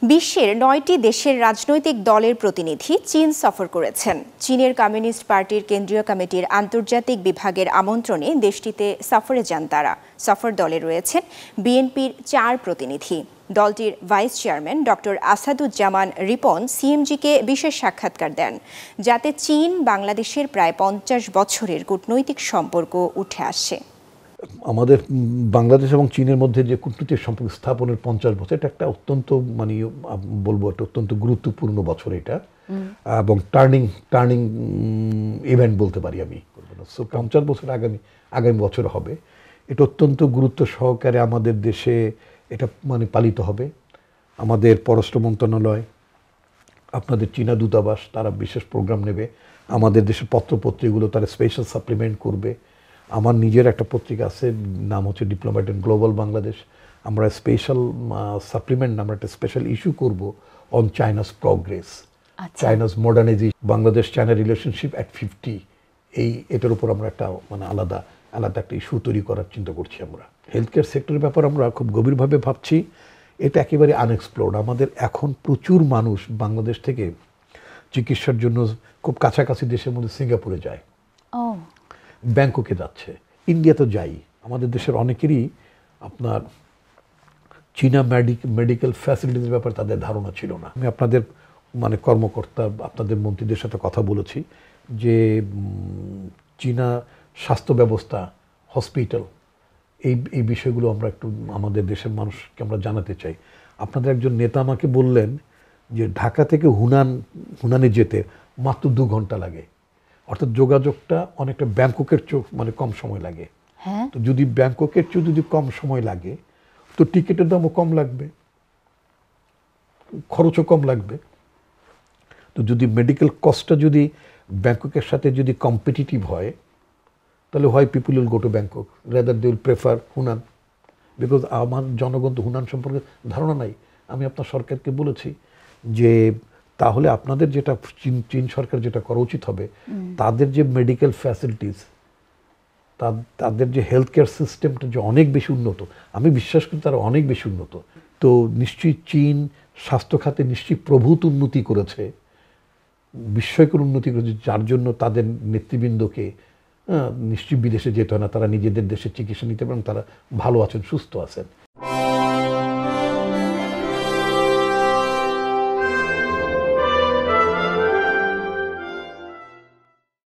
বিশ্বের ৯টি দেশের রাজনৈতিক দলের প্রতিনিধি চীন সফর করেছেন। চীনের কমিউনিস্ট পার্টির কেন্দ্রীয় কমিটির আন্তর্জাতিক বিভাগের আমন্ত্রণে দেশটিতে সফরে যান তারা। সফর দলে রয়েছেন বিএনপির ৪ প্রতিনিধি। দলটির vice chairman doctor Asaduzzaman Ripon সিএমজিকে বিশেষ সাক্ষাৎকার দেন, যাতে চীন বাংলাদেশের প্রায় ৫০ বছরের কূটনৈতিক সম্পর্ক উঠে আসে। আমাদের বাংলাদেশ এবং চীনের মধ্যে যে কূটনৈতিক সম্পর্ক স্থাপনের ৫০ বছর, এটা একটা অত্যন্ত বলবো একটা অত্যন্ত গুরুত্বপূর্ণ বছর এটা, এবং টার্নিং ইভেন্ট বলতে পারি আমি। ৫০ বছর আগামী বছর হবে। এটা অত্যন্ত গুরুত্ব সহকারে আমাদের দেশে এটা পালিত হবে। আমাদের পররাষ্ট্র মন্ত্রণালয়, আপনাদের চীনা দূতাবাস, তারা বিশেষ প্রোগ্রাম নেবে। আমাদের দেশের পত্রপত্রিকাগুলো তারা স্পেশাল সাপ্লিমেন্ট করবে। আমার নিজের একটা পত্রিকা আছে, নাম হচ্ছে ডিপ্লোম্যাট ইন গ্লোবাল বাংলাদেশ। আমরা স্পেশাল সাপ্লিমেন্ট, আমরা একটা স্পেশাল ইস্যু করব on China's progress, China's modernisation, Bangladesh China relationship at 50। এটার উপর আমরা একটা আলাদা একটা ইস্যু তৈরি করার চিন্তা করছি। আমরা হেলথ কেয়ার সেক্টরের ব্যাপার আমরা খুব গভীরভাবে ভাবছি। এটা একেবারে আনএক্সপ্লোর্ড। আমাদের এখন প্রচুর মানুষ বাংলাদেশ থেকে চিকিৎসার জন্য খুব কাছাকাছি দেশের মধ্যে সিঙ্গাপুরে যায়, ব্যাংককে যাচ্ছে, ইন্ডিয়া তো যাই। আমাদের দেশের অনেকেরই আপনার চীনা মেডিকেল ফ্যাসিলিটির ব্যাপারে তাদের ধারণা ছিল না। আমি আপনাদের কর্মকর্তা, আপনাদের মন্ত্রীদের সাথে কথা বলেছি যে চীনা স্বাস্থ্য ব্যবস্থা, হসপিটাল, এই বিষয়গুলো আমরা একটু আমাদের দেশের মানুষকে আমরা জানাতে চাই। আপনাদের একজন নেতা আমাকে বললেন যে ঢাকা থেকে হুনানে যেতে মাত্র 2 ঘন্টা লাগে, অর্থাৎ যোগাযোগটা অনেকটা ব্যাংককের কম সময় লাগে। তো যদি ব্যাংককের চেয়ে যদি কম সময় লাগে, তো টিকিটের দামও কম লাগবে, খরচও কম লাগবে। তো যদি মেডিকেল কস্টটা যদি ব্যাংককের সাথে যদি কম্পিটিটিভ হয়, তাহলে হয় people will go to Bangkok rather they will prefer Hunan, because আমার জনগণ তো হুনান সম্পর্কে ধারণা নাই। আমি আপনার সরকারকে বলেছি যে তাহলে আপনাদের যেটা চীন সরকার যেটা করা উচিত হবে, তাদের যে মেডিকেল ফ্যাসিলিটিস, তাদের যে হেলথ কেয়ার সিস্টেমটা যে অনেক বেশি উন্নত, আমি বিশ্বাস করি তারা অনেক বেশি উন্নত। তো নিশ্চয়ই চীন স্বাস্থ্য খাতে নিশ্চয়ই প্রভূত উন্নতি করেছে, বিস্ময়কর উন্নতি করেছে, যার জন্য তাদের নেতৃবৃন্দকে নিশ্চয়ই বিদেশে যেতে হয় না, তারা নিজেদের দেশে চিকিৎসা নিতে পারেন, তারা ভালো আছেন, সুস্থ আছেন।